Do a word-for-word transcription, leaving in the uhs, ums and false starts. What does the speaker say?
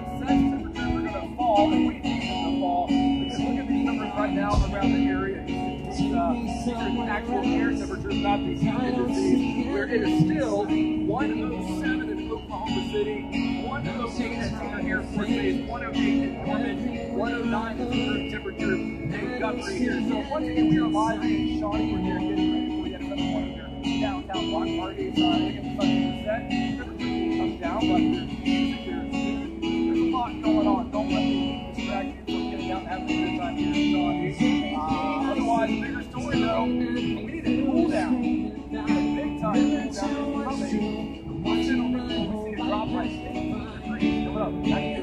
sun sets, temperatures are going to fall, and we think they're going to fall. Because look at these numbers right now around the area. These, uh, these are actual air temperatures, not the heat indices, where it is still one oh seven in Oklahoma City, one oh eight at Tanner Air Force Base, one oh eight in Norman, one oh nine is the room temperature in Guthrie here. So once again, we are live in Shawnee. We're here getting ready for yet another one of your downtown block parties. Uh, again, the sun is set. Temperature comes down, but there's music, there's food, there's a lot going on. Don't let me distract you from getting out and having a good time here in Shawnee. Uh, otherwise, bigger story though, we need a cool down. We need a big time cool down that's coming. Watch it on the we see a drop right sixteen degrees coming up.